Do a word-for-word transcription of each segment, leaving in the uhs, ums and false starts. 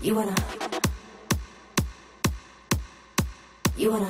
You wanna, you wanna,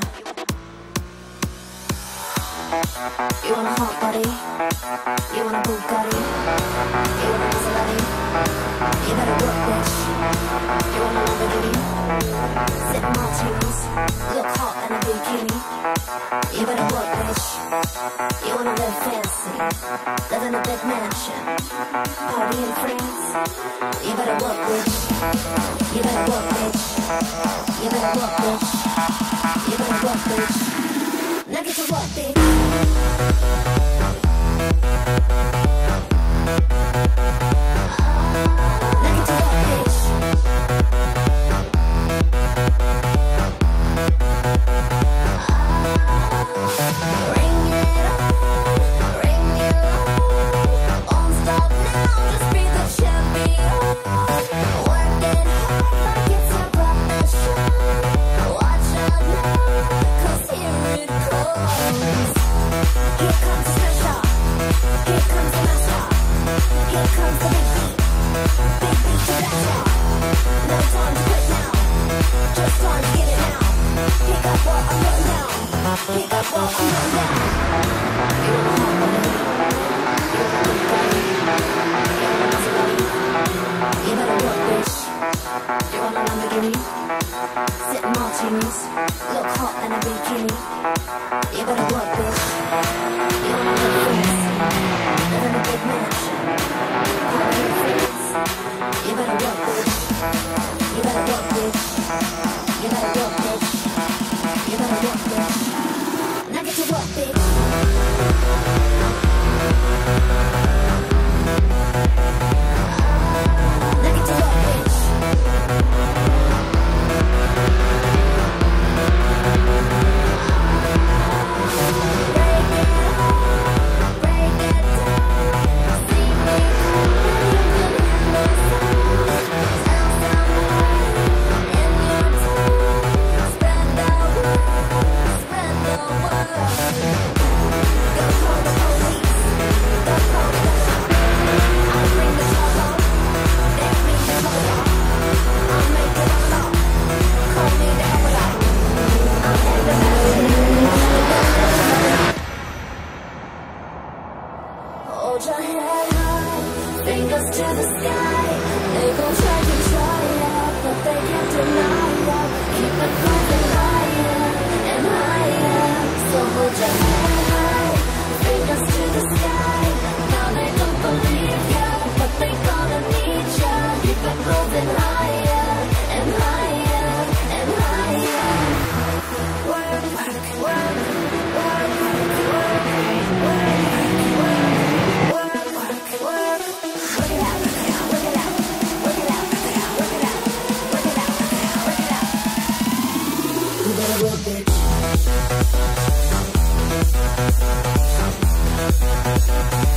you want a hot body, you want a Bugatti, you want a Maserati, you better work, bitch. You want a Lamborghini, sip martinis, look hot in a bikini. You better work, bitch. You wanna live fancy, live in a big mansion, party in France. You better work, bitch. You better work, bitch. You better work, bitch. You better work, bitch. Now get to work, bitch. Now get to work, bitch. Ring it on, ring it on. Won't stop now, just be the champion. Working hard like it's your profession. Watch out now, 'cause here it comes. Here comes the pressure, here comes the master, here comes the big beat, big beat to better. No time to quit now, just time to get it now. Pick up what I'm putting down, pick up what I'm putting down. You want a hot body, you want a Bugatti, you want a Maserati. You better work, bitch. You want a Lamborghini, sip martinis, look hot in a bikini. You better work, bitch. You wanna live fancy, live in a big mansion, party in France. You better work, bitch. You better work, bitch. You better work, bitch. You better work, bitch. Now get to work, bitch. Now get to work, bitch. Break it up, break it down. See me coming, you can hear the sound. Tell somebody in your town. Spread the word, spread the word. Go call the police, go call the shop. I'll bring the trouble, make me the trouble. I'll make it stop, call me the emperor. I'm in the fashion. Hold your head high, fingers to the sky. They gon' try to try it, but they can't deny it. Keep it moving higher and higher. So hold your head high, fingers to the sky. Now they don't believe ya, but they gonna need ya. Keep it moving higher and higher and higher. Work, work, work, work, work, work, work. Work, work, work. Work it out, work it out, work it out, work it out, work it out, work it out. You better work, bitch.